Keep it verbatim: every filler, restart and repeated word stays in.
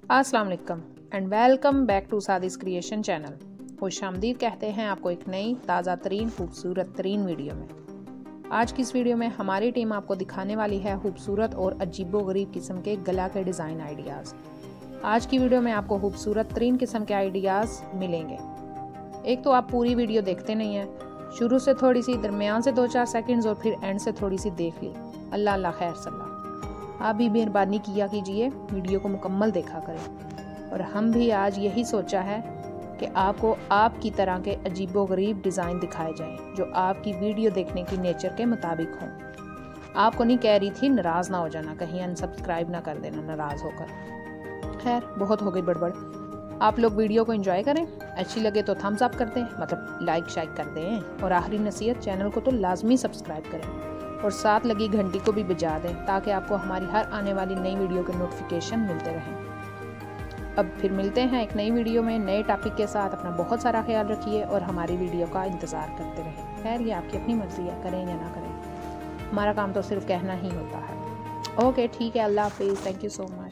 अस्सलाम वालेकुम and welcome back to Sadis creation channel. खुशामदीद कहते हैं आपको एक नई ताज़ा तरीन खूबसूरत तरीन वीडियो में। आज की इस वीडियो में हमारी टीम आपको दिखाने वाली है खूबसूरत और अजीबो गरीब किस्म के गला के डिज़ाइन आइडियाज़। आज की वीडियो में आपको खूबसूरत तरीन किस्म के आइडियाज़ मिलेंगे। एक तो आप पूरी वीडियो देखते नहीं हैं, शुरू से थोड़ी सी, दरमियान से दो चार सेकंड्स और फिर एंड से थोड़ी सी देख ली। अल्लाह अल्लाह खैर सल्ला। आप भी मेहरबानी किया कीजिए, वीडियो को मुकम्मल देखा करें। और हम भी आज यही सोचा है कि आपको आपकी तरह के अजीबो गरीब डिज़ाइन दिखाए जाएं जो आपकी वीडियो देखने की नेचर के मुताबिक हों। आपको नहीं कह रही थी नाराज़ ना हो जाना, कहीं अनसब्सक्राइब ना कर देना नाराज़ होकर। खैर बहुत हो गई बड़बड़। आप लोग वीडियो को एंजॉय करें, अच्छी लगे तो थम्स अप कर दें, मतलब लाइक शाइक कर दें। और आखिरी नसीहत, चैनल को तो लाजमी सब्सक्राइब करें और साथ लगी घंटी को भी बजा दें ताकि आपको हमारी हर आने वाली नई वीडियो के नोटिफिकेशन मिलते रहें। अब फिर मिलते हैं एक नई वीडियो में नए टॉपिक के साथ। अपना बहुत सारा ख्याल रखिए और हमारी वीडियो का इंतज़ार करते रहें। खैर ये आपकी अपनी मर्ज़ी है, करें या ना करें, हमारा काम तो सिर्फ कहना ही होता है। ओके ठीक है, अल्लाह हाफिज़, थैंक यू सो मच।